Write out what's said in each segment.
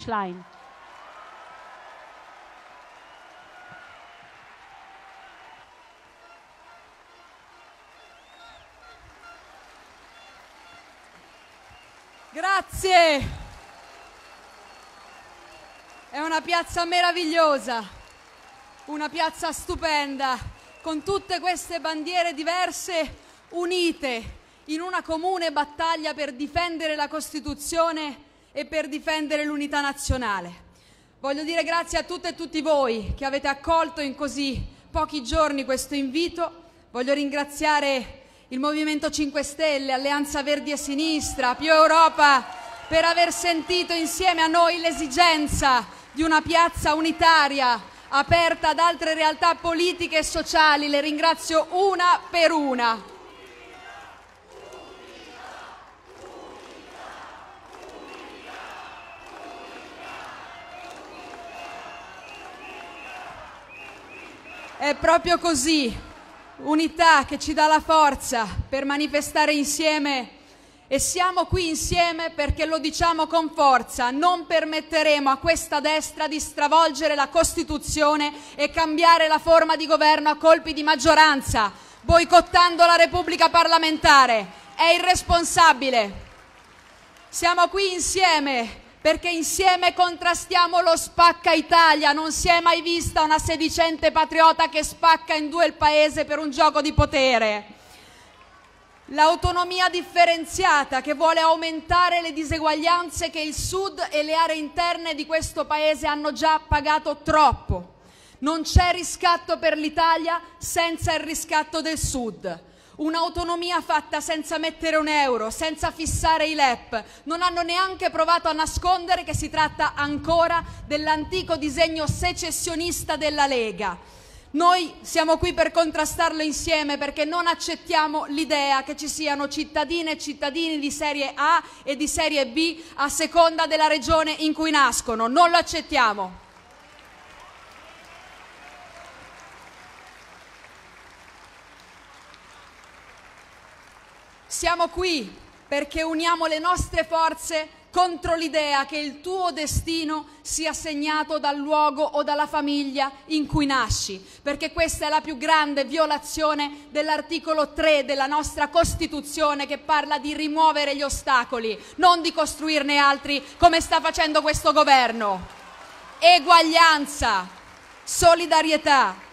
Schlein. Grazie! È una piazza meravigliosa, una piazza stupenda, con tutte queste bandiere diverse unite in una comune battaglia per difendere la Costituzione e per difendere l'unità nazionale. Voglio dire grazie a tutte e tutti voi che avete accolto in così pochi giorni questo invito. Voglio ringraziare il Movimento 5 Stelle, Alleanza Verdi e Sinistra, Più Europa, per aver sentito insieme a noi l'esigenza di una piazza unitaria, aperta ad altre realtà politiche e sociali. Le ringrazio una per una. È proprio così, unità che ci dà la forza per manifestare insieme, e siamo qui insieme perché lo diciamo con forza: non permetteremo a questa destra di stravolgere la Costituzione e cambiare la forma di governo a colpi di maggioranza, boicottando la Repubblica parlamentare. È irresponsabile. Siamo qui insieme perché insieme contrastiamo lo spacca Italia. Non si è mai vista una sedicente patriota che spacca in due il paese per un gioco di potere. L'autonomia differenziata che vuole aumentare le diseguaglianze che il Sud e le aree interne di questo paese hanno già pagato troppo. Non c'è riscatto per l'Italia senza il riscatto del Sud. Un'autonomia fatta senza mettere un euro, senza fissare i LEP. Non hanno neanche provato a nascondere che si tratta ancora dell'antico disegno secessionista della Lega. Noi siamo qui per contrastarlo insieme, perché non accettiamo l'idea che ci siano cittadine e cittadini di serie A e di serie B a seconda della regione in cui nascono. Non lo accettiamo. Siamo qui perché uniamo le nostre forze contro l'idea che il tuo destino sia segnato dal luogo o dalla famiglia in cui nasci, perché questa è la più grande violazione dell'articolo 3 della nostra Costituzione, che parla di rimuovere gli ostacoli, non di costruirne altri come sta facendo questo governo. Eguaglianza, solidarietà,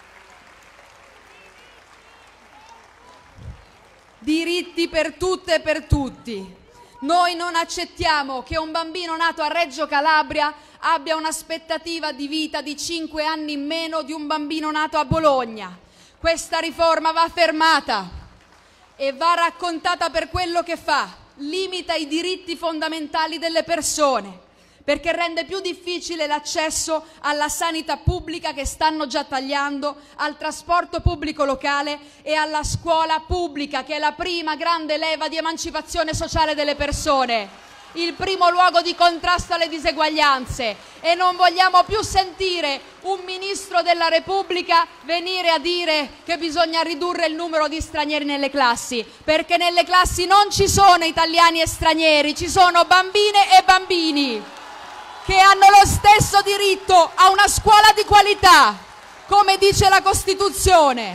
diritti per tutte e per tutti. Noi non accettiamo che un bambino nato a Reggio Calabria abbia un'aspettativa di vita di 5 anni in meno di un bambino nato a Bologna. Questa riforma va fermata e va raccontata per quello che fa: limita i diritti fondamentali delle persone, perché rende più difficile l'accesso alla sanità pubblica, che stanno già tagliando, al trasporto pubblico locale e alla scuola pubblica, che è la prima grande leva di emancipazione sociale delle persone, il primo luogo di contrasto alle diseguaglianze. E non vogliamo più sentire un ministro della Repubblica venire a dire che bisogna ridurre il numero di stranieri nelle classi, perché nelle classi non ci sono italiani e stranieri, ci sono bambine e bambini che hanno lo stesso diritto a una scuola di qualità, come dice la Costituzione.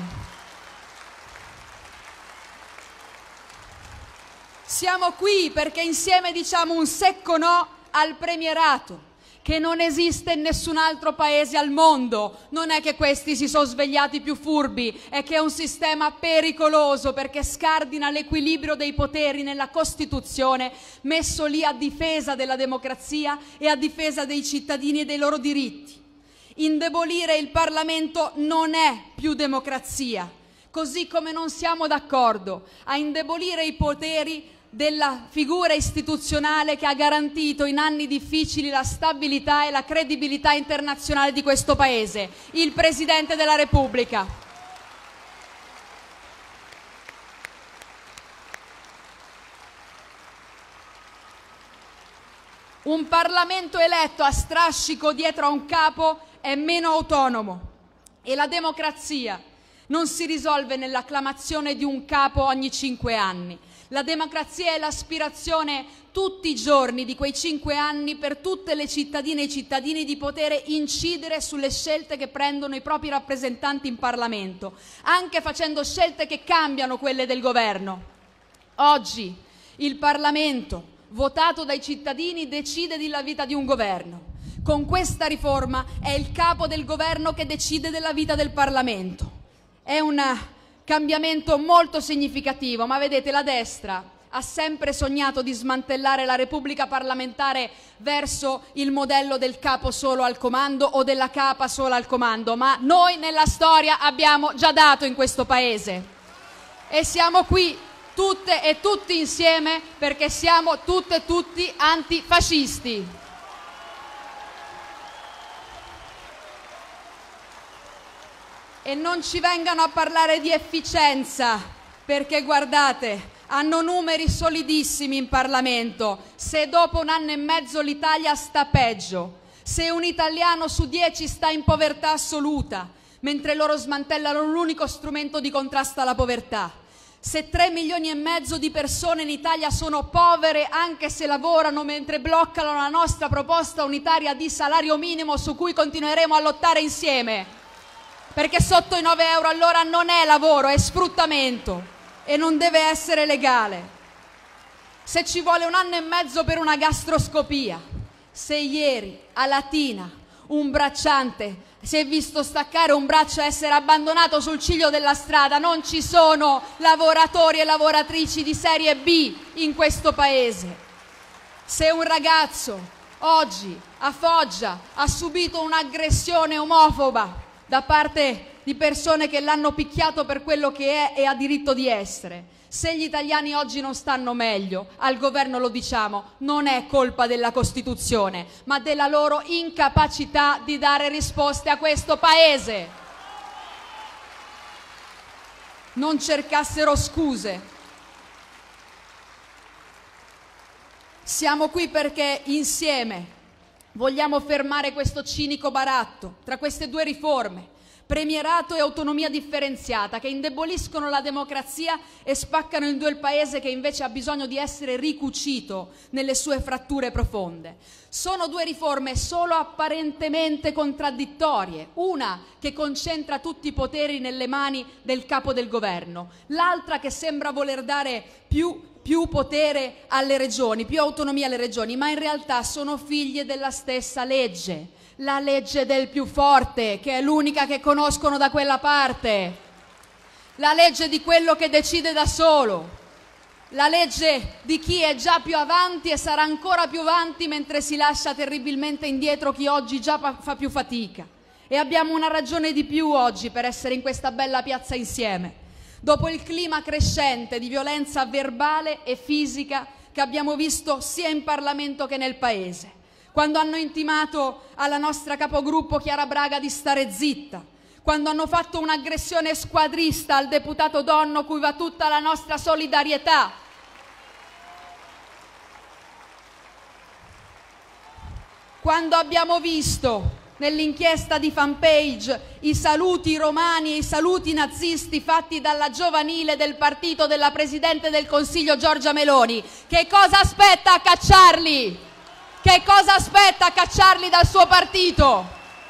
Siamo qui perché insieme diciamo un secco no al premierato, che non esiste in nessun altro paese al mondo. Non è che questi si sono svegliati più furbi, è che è un sistema pericoloso, perché scardina l'equilibrio dei poteri nella Costituzione, messo lì a difesa della democrazia e a difesa dei cittadini e dei loro diritti. Indebolire il Parlamento non è più democrazia, così come non siamo d'accordo a indebolire i poteri della figura istituzionale che ha garantito in anni difficili la stabilità e la credibilità internazionale di questo Paese, il Presidente della Repubblica. Un Parlamento eletto a strascico dietro a un capo è meno autonomo, e la democrazia non si risolve nell'acclamazione di un capo ogni 5 anni. La democrazia è l'aspirazione tutti i giorni di quei 5 anni per tutte le cittadine e i cittadini di poter incidere sulle scelte che prendono i propri rappresentanti in Parlamento, anche facendo scelte che cambiano quelle del governo. Oggi il Parlamento, votato dai cittadini, decide della vita di un governo. Con questa riforma è il capo del governo che decide della vita del Parlamento. È un cambiamento molto significativo, ma vedete, la destra ha sempre sognato di smantellare la Repubblica parlamentare verso il modello del capo solo al comando o della capa solo al comando, ma noi nella storia abbiamo già dato in questo Paese e siamo qui tutte e tutti insieme perché siamo tutte e tutti antifascisti. E non ci vengano a parlare di efficienza, perché guardate, hanno numeri solidissimi in Parlamento. Se dopo 1 anno e mezzo l'Italia sta peggio, se un italiano su 10 sta in povertà assoluta, mentre loro smantellano l'unico strumento di contrasto alla povertà, se 3,5 milioni di persone in Italia sono povere anche se lavorano, mentre bloccano la nostra proposta unitaria di salario minimo su cui continueremo a lottare insieme, perché sotto i 9 euro all'ora non è lavoro, è sfruttamento e non deve essere legale. Se ci vuole 1 anno e mezzo per una gastroscopia, se ieri a Latina un bracciante si è visto staccare un braccio e essere abbandonato sul ciglio della strada, non ci sono lavoratori e lavoratrici di serie B in questo Paese. Se un ragazzo oggi a Foggia ha subito un'aggressione omofoba da parte di persone che l'hanno picchiato per quello che è e ha diritto di essere, se gli italiani oggi non stanno meglio, al governo lo diciamo, non è colpa della Costituzione, ma della loro incapacità di dare risposte a questo Paese. Non cercassero scuse. Siamo qui perché insieme vogliamo fermare questo cinico baratto tra queste 2 riforme, premierato e autonomia differenziata, che indeboliscono la democrazia e spaccano in 2 il Paese, che invece ha bisogno di essere ricucito nelle sue fratture profonde. Sono 2 riforme solo apparentemente contraddittorie, una che concentra tutti i poteri nelle mani del capo del governo, l'altra che sembra voler dare più potere alle regioni, più autonomia alle regioni, ma in realtà sono figlie della stessa legge, la legge del più forte, che è l'unica che conoscono da quella parte, la legge di quello che decide da solo, la legge di chi è già più avanti e sarà ancora più avanti mentre si lascia terribilmente indietro chi oggi già fa più fatica. E abbiamo una ragione di più oggi per essere in questa bella piazza insieme, dopo il clima crescente di violenza verbale e fisica che abbiamo visto sia in Parlamento che nel Paese, quando hanno intimato alla nostra capogruppo Chiara Braga di stare zitta, quando hanno fatto un'aggressione squadrista al deputato Donno, cui va tutta la nostra solidarietà, quando abbiamo visto nell'inchiesta di Fanpage i saluti romani e i saluti nazisti fatti dalla giovanile del partito della Presidente del Consiglio Giorgia Meloni. Che cosa aspetta a cacciarli? Che cosa aspetta a cacciarli dal suo partito?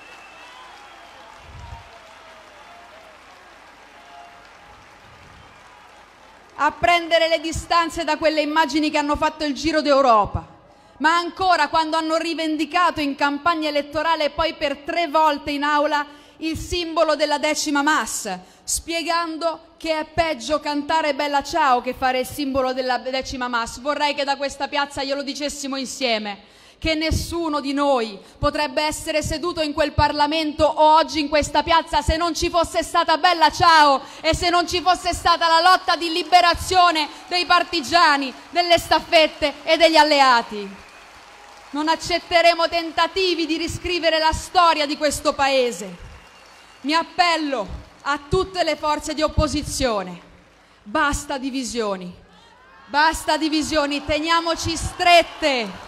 A prendere le distanze da quelle immagini che hanno fatto il giro d'Europa. Ma ancora quando hanno rivendicato in campagna elettorale e poi per 3 volte in aula il simbolo della 10ª Mas, spiegando che è peggio cantare Bella Ciao che fare il simbolo della 10ª Mas. Vorrei che da questa piazza glielo dicessimo insieme, che nessuno di noi potrebbe essere seduto in quel Parlamento o oggi in questa piazza se non ci fosse stata Bella Ciao e se non ci fosse stata la lotta di liberazione dei partigiani, delle staffette e degli alleati. Non accetteremo tentativi di riscrivere la storia di questo Paese. Mi appello a tutte le forze di opposizione. Basta divisioni, teniamoci strette.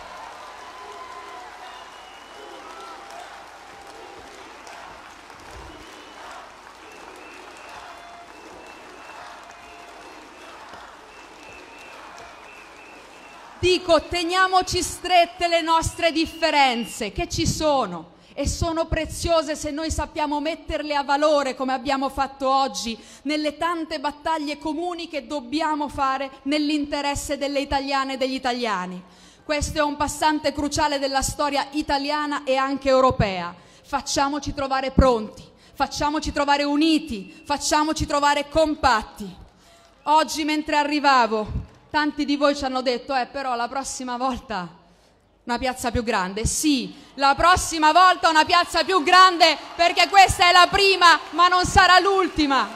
Dico, teniamoci strette le nostre differenze, che ci sono e sono preziose se noi sappiamo metterle a valore, come abbiamo fatto oggi, nelle tante battaglie comuni che dobbiamo fare nell'interesse delle italiane e degli italiani. Questo è un passante cruciale della storia italiana e anche europea. Facciamoci trovare pronti, facciamoci trovare uniti, facciamoci trovare compatti. Oggi mentre arrivavo, tanti di voi ci hanno detto, però la prossima volta una piazza più grande. Sì, la prossima volta una piazza più grande, perché questa è la prima, ma non sarà l'ultima.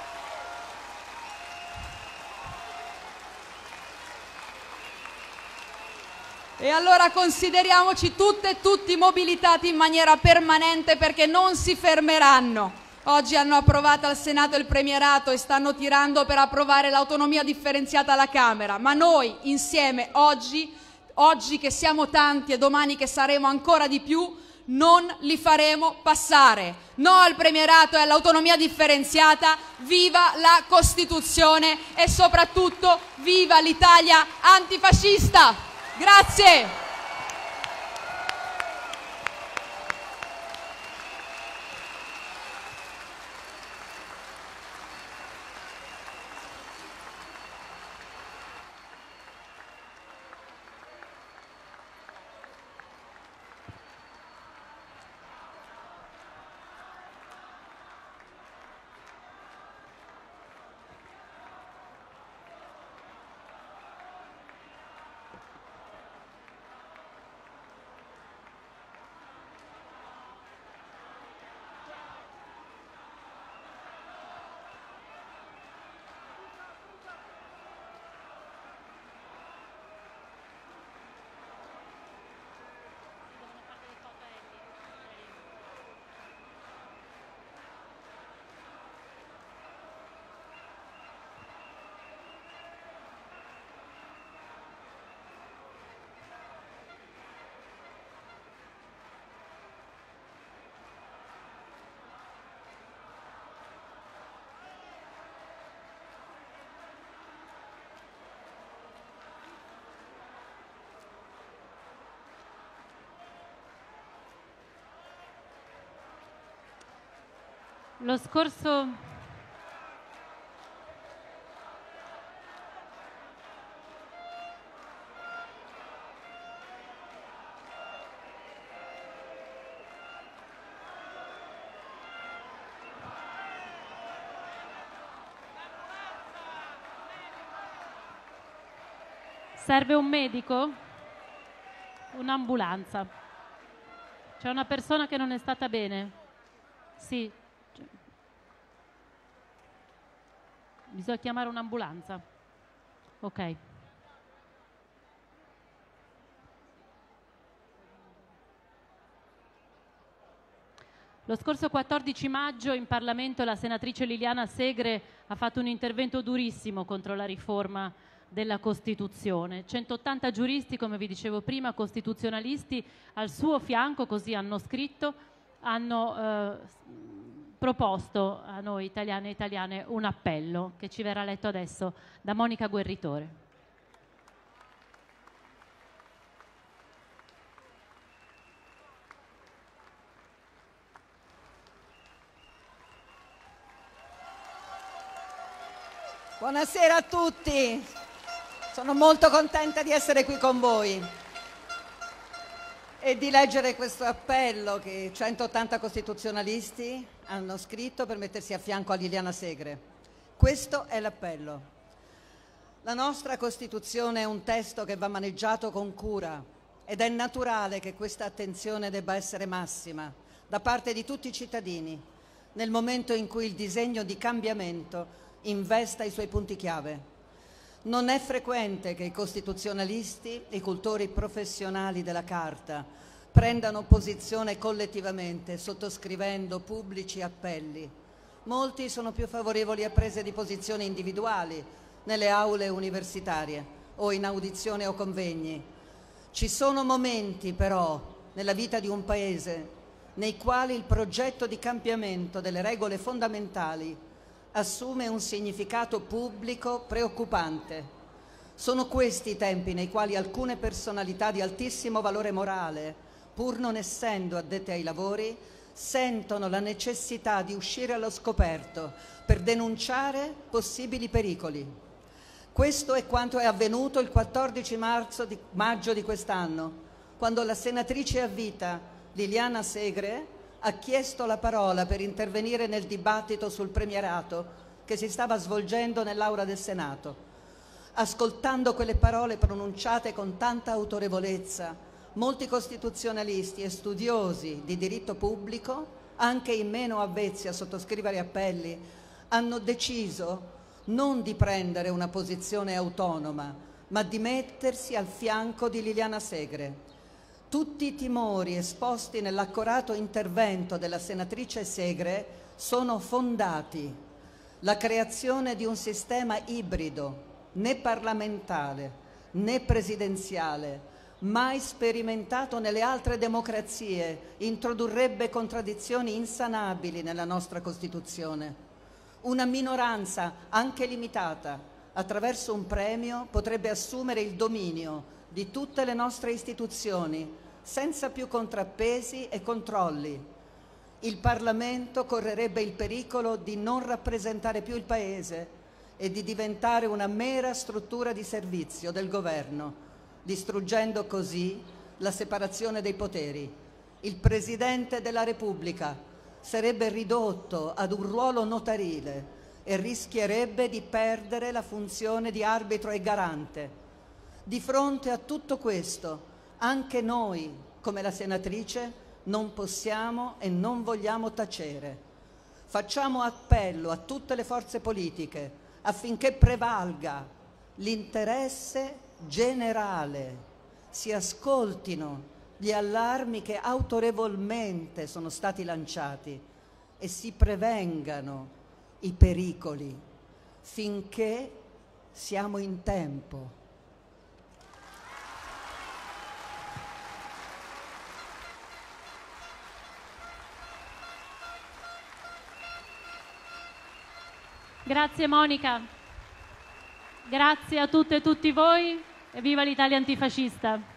E allora consideriamoci tutte e tutti mobilitati in maniera permanente, perché non si fermeranno. Oggi hanno approvato al Senato il premierato e stanno tirando per approvare l'autonomia differenziata alla Camera, ma noi insieme oggi che siamo tanti e domani che saremo ancora di più, non li faremo passare. No al premierato e all'autonomia differenziata, viva la Costituzione e soprattutto viva l'Italia antifascista! Grazie! Lo scorso serve un medico? Un'ambulanza. C'è una persona che non è stata bene? Sì. Bisogna chiamare un'ambulanza. Ok. Lo scorso 14 maggio in Parlamento la senatrice Liliana Segre ha fatto un intervento durissimo contro la riforma della Costituzione. 180 giuristi, come vi dicevo prima, costituzionalisti al suo fianco, così hanno scritto, hanno proposto a noi italiani e italiane un appello che ci verrà letto adesso da Monica Guerritore. Buonasera a tutti, sono molto contenta di essere qui con voi e di leggere questo appello che 180 costituzionalisti hanno scritto per mettersi a fianco a Liliana Segre. Questo è l'appello. La nostra Costituzione è un testo che va maneggiato con cura ed è naturale che questa attenzione debba essere massima da parte di tutti i cittadini nel momento in cui il disegno di cambiamento investa i suoi punti chiave. Non è frequente che i costituzionalisti, i cultori professionali della Carta, prendano posizione collettivamente, sottoscrivendo pubblici appelli. Molti sono più favorevoli a prese di posizione individuali nelle aule universitarie o in audizioni o convegni. Ci sono momenti, però, nella vita di un Paese nei quali il progetto di cambiamento delle regole fondamentali assume un significato pubblico preoccupante. Sono questi i tempi nei quali alcune personalità di altissimo valore morale, pur non essendo addette ai lavori, sentono la necessità di uscire allo scoperto per denunciare possibili pericoli. Questo è quanto è avvenuto il 14 maggio di quest'anno, quando la senatrice a vita Liliana Segre ha chiesto la parola per intervenire nel dibattito sul premierato che si stava svolgendo nell'Aula del Senato. Ascoltando quelle parole pronunciate con tanta autorevolezza, molti costituzionalisti e studiosi di diritto pubblico, anche i meno avvezzi a sottoscrivere appelli, hanno deciso non di prendere una posizione autonoma, ma di mettersi al fianco di Liliana Segre. Tutti i timori esposti nell'accorato intervento della senatrice Segre sono fondati. La creazione di un sistema ibrido, né parlamentare né presidenziale, mai sperimentato nelle altre democrazie, introdurrebbe contraddizioni insanabili nella nostra Costituzione. Una minoranza, anche limitata, attraverso un premio potrebbe assumere il dominio di tutte le nostre istituzioni, senza più contrappesi e controlli. Il Parlamento correrebbe il pericolo di non rappresentare più il Paese e di diventare una mera struttura di servizio del governo, distruggendo così la separazione dei poteri. Il Presidente della Repubblica sarebbe ridotto ad un ruolo notarile e rischierebbe di perdere la funzione di arbitro e garante. Di fronte a tutto questo, anche noi, come la senatrice, non possiamo e non vogliamo tacere. Facciamo appello a tutte le forze politiche affinché prevalga l'interesse generale, si ascoltino gli allarmi che autorevolmente sono stati lanciati e si prevengano i pericoli finché siamo in tempo. Grazie Monica, grazie a tutte e tutti voi e viva l'Italia antifascista!